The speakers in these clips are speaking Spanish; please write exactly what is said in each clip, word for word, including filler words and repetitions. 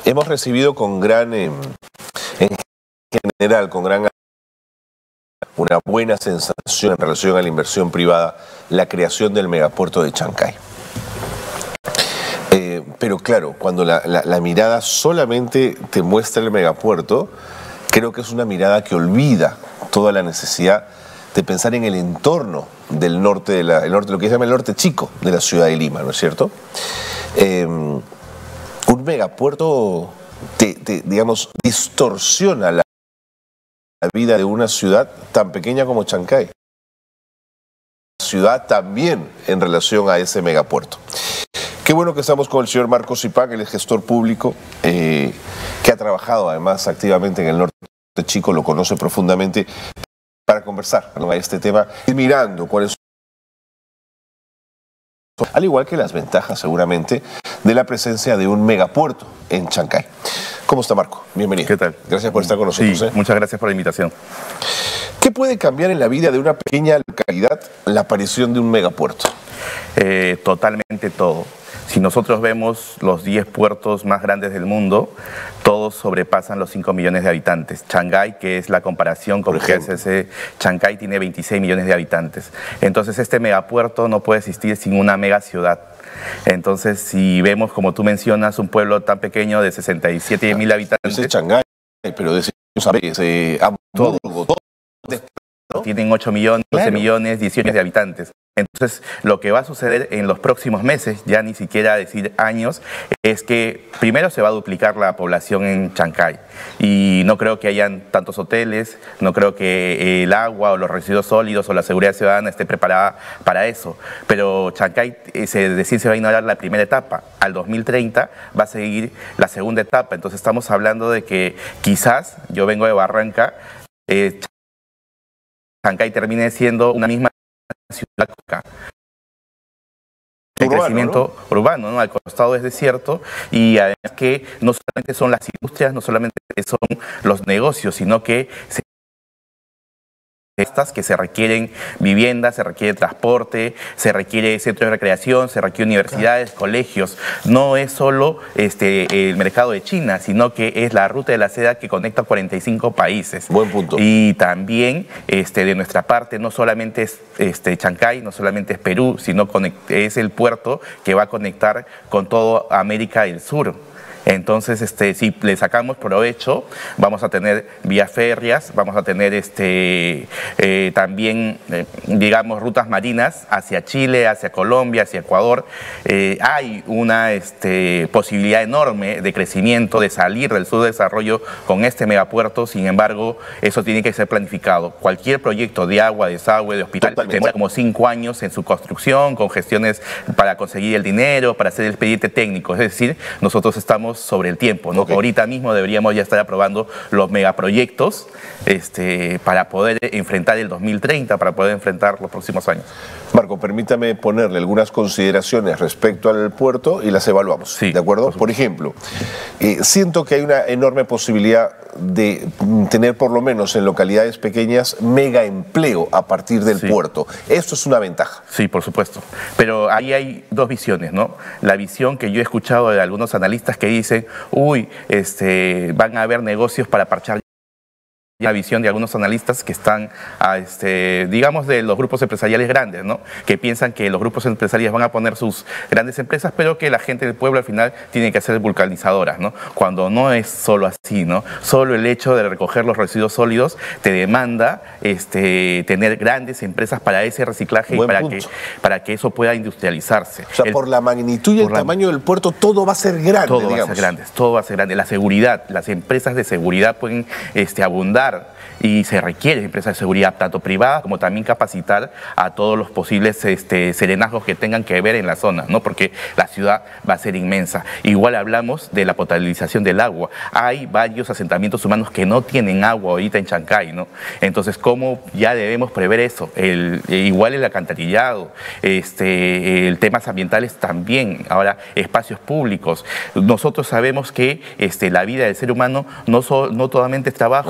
hemos recibido con gran, eh, en general, con gran una buena sensación en relación a la inversión privada, la creación del megapuerto de Chancay. Eh, pero claro, cuando la, la, la mirada solamente te muestra el megapuerto, creo que es una mirada que olvida toda la necesidad de pensar en el entorno del norte, de la, el norte, lo que se llama el norte chico de la ciudad de Lima, ¿no es cierto? Eh, un megapuerto, te, te, digamos, distorsiona la la vida de una ciudad tan pequeña como Chancay. Ciudad también en relación a ese megapuerto. Qué bueno que estamos con el señor Marcos Zipán, él es gestor público, eh, que ha trabajado además activamente en el norte chico, lo conoce profundamente, para conversar, ¿no?, a este tema, y mirando cuáles son, al igual que las ventajas seguramente, de la presencia de un megapuerto en Chancay. ¿Cómo está, Marco? Bienvenido. ¿Qué tal? Gracias por estar con nosotros. Sí, ¿eh? Muchas gracias por la invitación. ¿Qué puede cambiar en la vida de una pequeña localidad la aparición de un megapuerto? Eh, totalmente todo. Si nosotros vemos los diez puertos más grandes del mundo, todos sobrepasan los cinco millones de habitantes. Chancay, que es la comparación con G S C, Chancay tiene veintiséis millones de habitantes. Entonces este megapuerto no puede existir sin una megaciudad. Entonces, si vemos, como tú mencionas, un pueblo tan pequeño de sesenta y siete mil habitantes... Es Chancay, pero de eh, todos, Hamburgo, todos, ¿no? Tienen ocho millones, doce claro. millones, dieciocho millones de habitantes. Entonces, lo que va a suceder en los próximos meses, ya ni siquiera decir años, es que primero se va a duplicar la población en Chancay. Y no creo que hayan tantos hoteles, no creo que el agua o los residuos sólidos o la seguridad ciudadana esté preparada para eso. Pero Chancay, se, decir, se va a ignorar la primera etapa. Al dos mil treinta va a seguir la segunda etapa. Entonces, estamos hablando de que quizás, yo vengo de Barranca, eh, Chancay termine siendo una misma ciudad el urbano, crecimiento ¿no? urbano, ¿no? Al costado es desierto, y además que no solamente son las industrias, no solamente son los negocios, sino que se estas que se requieren viviendas, se requiere transporte, se requiere centros de recreación, se requiere universidades, claro. colegios. No es solo este, el mercado de China, sino que es la ruta de la seda que conecta cuarenta y cinco países. Buen punto. Y también este, de nuestra parte no solamente es este, Chancay, no solamente es Perú, sino es el puerto que va a conectar con toda América del Sur. Entonces, este, si le sacamos provecho, vamos a tener vías férreas, vamos a tener este, eh, también, eh, digamos, rutas marinas hacia Chile, hacia Colombia, hacia Ecuador. Eh, hay una este, posibilidad enorme de crecimiento, de salir del subdesarrollo con este megapuerto. Sin embargo, eso tiene que ser planificado. Cualquier proyecto de agua, de desagüe, de hospital, demora como cinco años en su construcción, con gestiones para conseguir el dinero, para hacer el expediente técnico. Es decir, nosotros estamos sobre el tiempo, ¿no? Okay. Ahorita mismo deberíamos ya estar aprobando los megaproyectos este, para poder enfrentar el dos mil treinta, para poder enfrentar los próximos años. Marco, permítame ponerle algunas consideraciones respecto al puerto y las evaluamos, sí, ¿de acuerdo? Por, por ejemplo, eh, siento que hay una enorme posibilidad de tener por lo menos en localidades pequeñas mega empleo a partir del sí. puerto. Esto es una ventaja. Sí, por supuesto. Pero ahí hay dos visiones, ¿no? La visión que yo he escuchado de algunos analistas que dicen, uy, este, van a haber negocios para parchar. La visión de algunos analistas que están, a este, digamos, de los grupos empresariales grandes, ¿no? Que piensan que los grupos empresariales van a poner sus grandes empresas, pero que la gente del pueblo al final tiene que ser vulcanizadoras, ¿no? Cuando no es solo así, ¿no? Solo el hecho de recoger los residuos sólidos te demanda este, tener grandes empresas para ese reciclaje Buen y para que, para que eso pueda industrializarse. O sea, el, por la magnitud y el la, tamaño del puerto, todo va a ser grande, Todo digamos. va a ser grande, todo va a ser grande. La seguridad, las empresas de seguridad pueden este, abundar y se requiere empresas de seguridad tanto privadas como también capacitar a todos los posibles este, serenazgos que tengan que ver en la zona, ¿no? Porque la ciudad va a ser inmensa. Igual hablamos de la potabilización del agua. Hay varios asentamientos humanos que no tienen agua ahorita en Chancay, ¿no? Entonces, ¿cómo ya debemos prever eso? El, igual el alcantarillado, este, el temas ambientales también, ahora espacios públicos. Nosotros sabemos que este, la vida del ser humano no, so, no solamente es trabajo, no, claro.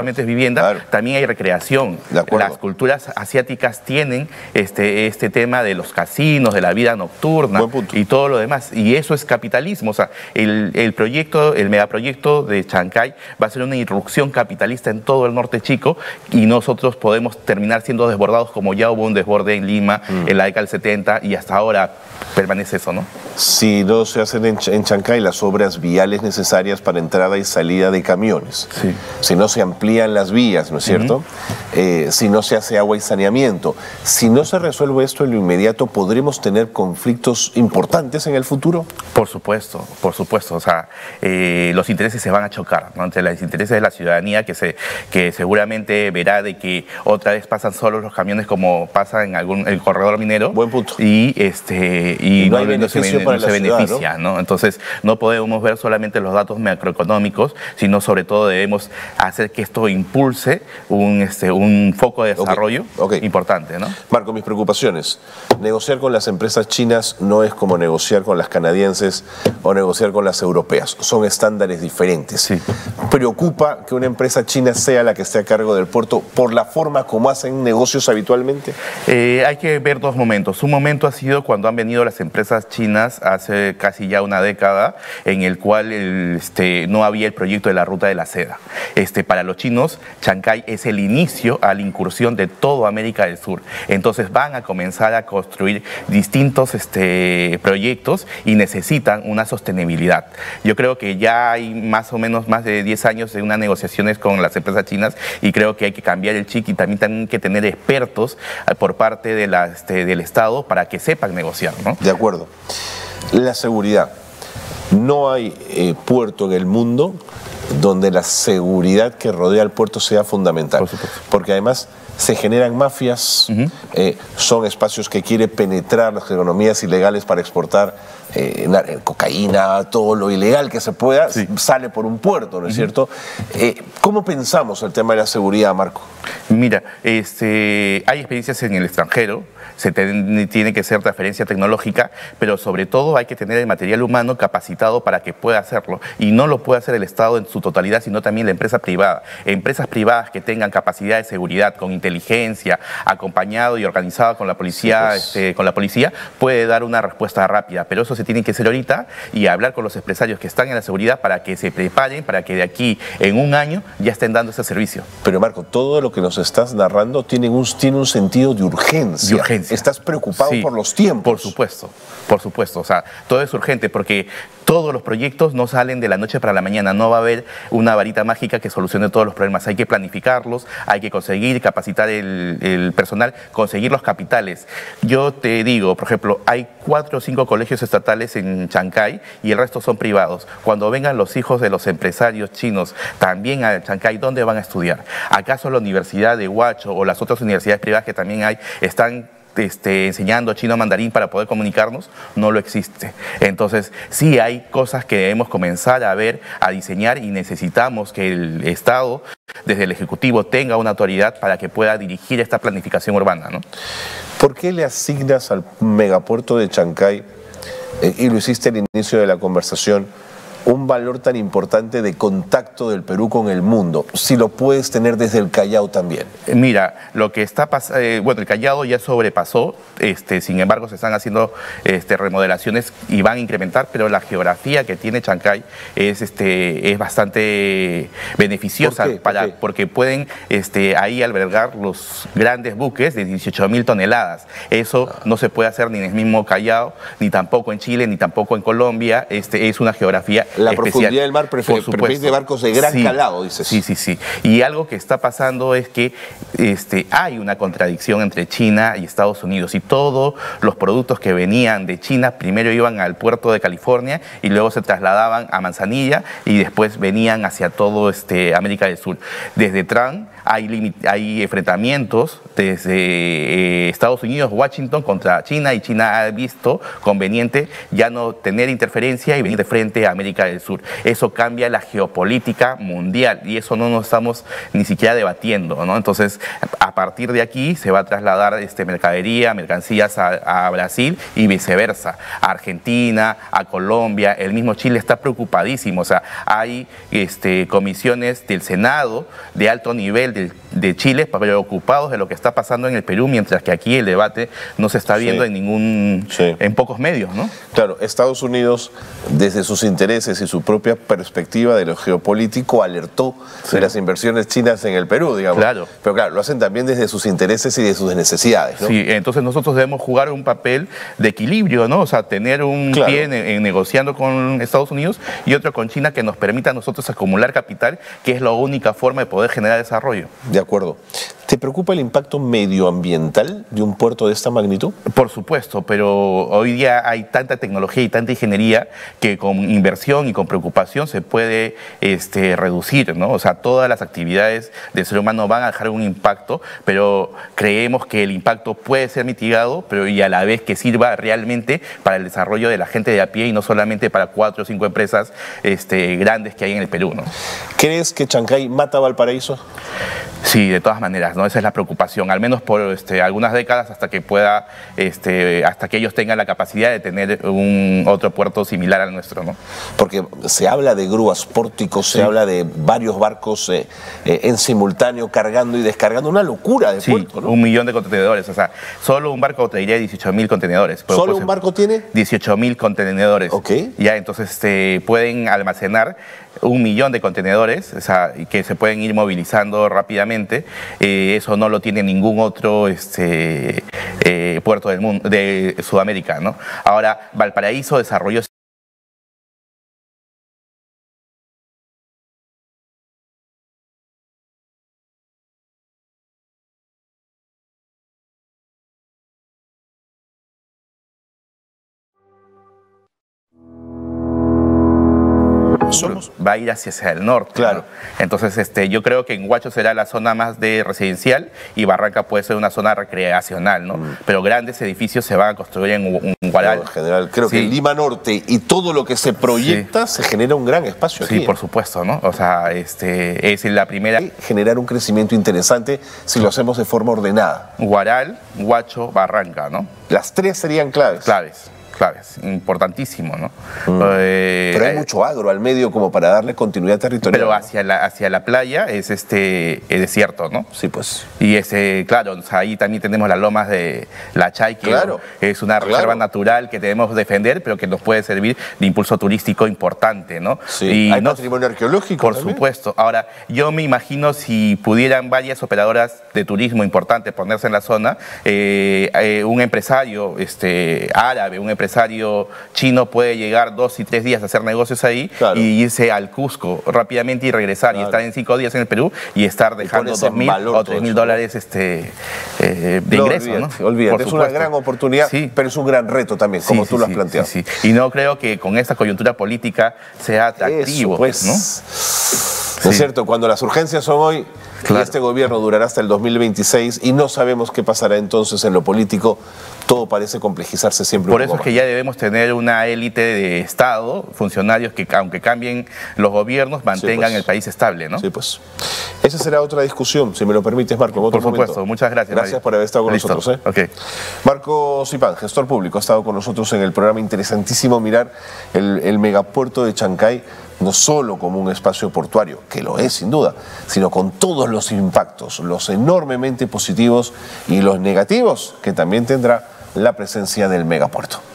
solamente es vivienda, claro. También hay recreación. Las culturas asiáticas tienen este, este tema de los casinos, de la vida nocturna y todo lo demás. Y eso es capitalismo. O sea, el, el proyecto, el megaproyecto de Chancay va a ser una irrupción capitalista en todo el norte chico y nosotros podemos terminar siendo desbordados como ya hubo un desborde en Lima mm. en la década del setenta y hasta ahora permanece eso, ¿no? Si no se hacen en, en Chancay las obras viales necesarias para entrada y salida de camiones, sí. Si no se amplían las vías, ¿no es cierto? Uh-huh. eh, si no se hace agua y saneamiento, si no se resuelve esto en lo inmediato, ¿podremos tener conflictos importantes en el futuro? Por supuesto, por supuesto. O sea, eh, los intereses se van a chocar, ¿no? Entre los intereses de la ciudadanía que, se, que seguramente verá de que otra vez pasan solos los camiones como pasa en algún el corredor minero. Buen punto. Y este y, y no, no, hay no se, para no se ciudad, beneficia, ¿no? ¿no? Entonces no podemos ver solamente los datos macroeconómicos, sino sobre todo debemos hacer que esto impulse un, este, un foco de desarrollo okay. Okay. importante, ¿no? Marco, mis preocupaciones. Negociar con las empresas chinas no es como negociar con las canadienses o negociar con las europeas. Son estándares diferentes. Sí. ¿Preocupa que una empresa china sea la que esté a cargo del puerto por la forma como hacen negocios habitualmente? Eh, hay que ver dos momentos. Un momento ha sido cuando han venido las empresas chinas hace casi ya una década, en el cual el, este, no había el proyecto de la ruta de la seda. Este, para los chinos, Chancay es el inicio a la incursión de toda América del Sur. Entonces van a comenzar a construir distintos este, proyectos y necesitan una sostenibilidad. Yo creo que ya hay más o menos más de diez años de unas negociaciones con las empresas chinas y creo que hay que cambiar el chip y también tienen que tener expertos por parte de la, este, del Estado para que sepan negociar, ¿no? De acuerdo. La seguridad. No hay eh, puerto en el mundo donde la seguridad que rodea al puerto sea fundamental. Por supuesto. Porque además se generan mafias, uh-huh. eh, son espacios que quieren penetrar las economías ilegales para exportar eh, cocaína, todo lo ilegal que se pueda, sí. sale por un puerto, ¿no es uh-huh. cierto? Eh, ¿Cómo pensamos el tema de la seguridad, Marco? Mira, este, hay experiencias en el extranjero, se te, tiene que ser transferencia tecnológica, pero sobre todo hay que tener el material humano capacitado para que pueda hacerlo. Y no lo puede hacer el Estado en su totalidad, sino también la empresa privada. Empresas privadas que tengan capacidad de seguridad, con inteligencia, acompañado y organizado con la policía, sí, pues. este, con la policía, puede dar una respuesta rápida. Pero eso se tiene que hacer ahorita y hablar con los empresarios que están en la seguridad para que se preparen, para que de aquí en un año ya estén dando ese servicio. Pero Marco, todo lo que nos estás narrando tiene un, tiene un sentido de urgencia. De urgencia. ¿Estás preocupado sí, por los tiempos? Por supuesto, por supuesto. O sea, todo es urgente porque todos los proyectos no salen de la noche para la mañana. No va a haber una varita mágica que solucione todos los problemas. Hay que planificarlos, hay que conseguir capacitar el, el personal, conseguir los capitales. Yo te digo, por ejemplo, hay cuatro o cinco colegios estatales en Chancay y el resto son privados. Cuando vengan los hijos de los empresarios chinos también a Chancay, ¿dónde van a estudiar? ¿Acaso la Universidad de Huacho o las otras universidades privadas que también hay están Este, enseñando chino mandarín para poder comunicarnos? No lo existe. Entonces sí hay cosas que debemos comenzar a ver, a diseñar y necesitamos que el Estado desde el Ejecutivo tenga una autoridad para que pueda dirigir esta planificación urbana, ¿no? ¿Por qué le asignas al megapuerto de Chancay, eh, y lo hiciste al inicio de la conversación, un valor tan importante de contacto del Perú con el mundo, si lo puedes tener desde el Callao también? Mira, lo que está pasando, eh, bueno, el Callao ya sobrepasó, este, sin embargo se están haciendo este, remodelaciones y van a incrementar, pero la geografía que tiene Chancay es, este, es bastante beneficiosa. ¿Por qué? Para, ¿Por qué? Porque pueden este, ahí albergar los grandes buques de dieciocho mil toneladas. Eso ah. no se puede hacer ni en el mismo Callao, ni tampoco en Chile, ni tampoco en Colombia. Este, es una geografía La especial. Profundidad del mar permite barcos de gran sí, calado, dices. Sí, sí, sí. Y algo que está pasando es que este, hay una contradicción entre China y Estados Unidos. Y todos los productos que venían de China primero iban al puerto de California y luego se trasladaban a Manzanilla y después venían hacia todo este, América del Sur. Desde Trump hay, hay enfrentamientos desde eh, Estados Unidos, Washington contra China, y China ha visto conveniente ya no tener interferencia y venir de frente a América América del Sur. Eso cambia la geopolítica mundial y eso no nos estamos ni siquiera debatiendo, ¿no? Entonces, a partir de aquí se va a trasladar este, mercadería, mercancías a, a Brasil y viceversa, a Argentina, a Colombia. El mismo Chile está preocupadísimo, o sea, hay este, comisiones del Senado de alto nivel de, de Chile preocupados de lo que está pasando en el Perú, mientras que aquí el debate no se está viendo sí. en ningún, sí. en pocos medios, ¿no? Claro, Estados Unidos, desde sus intereses y su propia perspectiva de lo geopolítico, alertó sí. de las inversiones chinas en el Perú, digamos. Claro. Pero claro, lo hacen también desde sus intereses y de sus necesidades, ¿no? Sí, entonces nosotros debemos jugar un papel de equilibrio, ¿no? O sea, tener un claro. pie en, en negociando con Estados Unidos y otro con China que nos permita a nosotros acumular capital, que es la única forma de poder generar desarrollo. De acuerdo. ¿Te preocupa el impacto medioambiental de un puerto de esta magnitud? Por supuesto, pero hoy día hay tanta tecnología y tanta ingeniería que con inversión y con preocupación se puede este, reducir, ¿no? O sea, todas las actividades del ser humano van a dejar un impacto, pero creemos que el impacto puede ser mitigado, pero y a la vez que sirva realmente para el desarrollo de la gente de a pie y no solamente para cuatro o cinco empresas este, grandes que hay en el Perú, ¿no? ¿Crees que Chancay mata a Valparaíso? Sí, de todas maneras, ¿no? Esa es la preocupación, al menos por este, algunas décadas hasta que pueda, este, hasta que ellos tengan la capacidad de tener un otro puerto similar al nuestro, ¿no? Porque se habla de grúas, pórticos, sí. se habla de varios barcos eh, eh, en simultáneo cargando y descargando, una locura de sí, puerto, ¿no? Un millón de contenedores, o sea, solo un barco te diría dieciocho mil contenedores. ¿Solo pues, un barco tiene? dieciocho mil contenedores. Ok. Ya, entonces este, pueden almacenar un millón de contenedores, o sea, que se pueden ir movilizando rápidamente. Eh, eso no lo tiene ningún otro este, eh, puerto del mundo, de Sudamérica, ¿no? Ahora, Valparaíso desarrolló Somos. va a ir hacia el norte. Claro. ¿no? Entonces, este, yo creo que en Huacho será la zona más de residencial y Barranca puede ser una zona recreacional, ¿no? Mm. Pero grandes edificios se van a construir en, en Huaral. No, en general, creo sí. que en Lima Norte y todo lo que se proyecta sí. se genera un gran espacio sí, aquí. Sí, por supuesto, ¿no? O sea, este, es la primera... Generar un crecimiento interesante si lo hacemos de forma ordenada. Huaral, Huacho, Barranca, ¿no? Las tres serían claves. Claves. claves, importantísimo, ¿no? Mm. Eh, pero hay mucho agro al medio como para darle continuidad territorial. Pero hacia la, hacia la playa es este es desierto, ¿no? Sí, pues. Y ese, claro, o sea, ahí también tenemos las lomas de la Chay, que claro, es una claro. reserva natural que debemos defender, pero que nos puede servir de impulso turístico importante, ¿no? Sí, y hay no, patrimonio arqueológico Por también. supuesto. Ahora, yo me imagino si pudieran varias operadoras de turismo importantes ponerse en la zona, eh, eh, un empresario este, árabe, un empresario chino puede llegar dos y tres días a hacer negocios ahí, claro, y irse al Cusco rápidamente y regresar, claro, y estar en cinco días en el Perú y estar dejando dos mil o tres mil dólares este, eh, de no, ingreso. Olvídate, ¿no? olvídate. Es una gran oportunidad, sí, pero es un gran reto también, como sí, tú sí, lo has sí, planteado. Sí, sí. Y no creo que con esta coyuntura política sea atractivo. Eso, pues, ¿no? ¿No es cierto? Cuando las urgencias son hoy, claro, y este gobierno durará hasta el dos mil veintiséis y no sabemos qué pasará entonces en lo político, todo parece complejizarse siempre. Por un eso poco es que más. ya debemos tener una élite de Estado, funcionarios que aunque cambien los gobiernos, mantengan sí, pues, el país estable, ¿no? Sí, pues. Esa será otra discusión, si me lo permites, Marco. En otro por supuesto, momento. Muchas gracias. Gracias Mario. por haber estado con Listo. nosotros. ¿eh? Okay. Marco Zipán, gestor público, ha estado con nosotros en el programa. Interesantísimo mirar el, el megapuerto de Chancay, no solo como un espacio portuario, que lo es sin duda, sino con todos los impactos, los enormemente positivos y los negativos que también tendrá la presencia del megapuerto.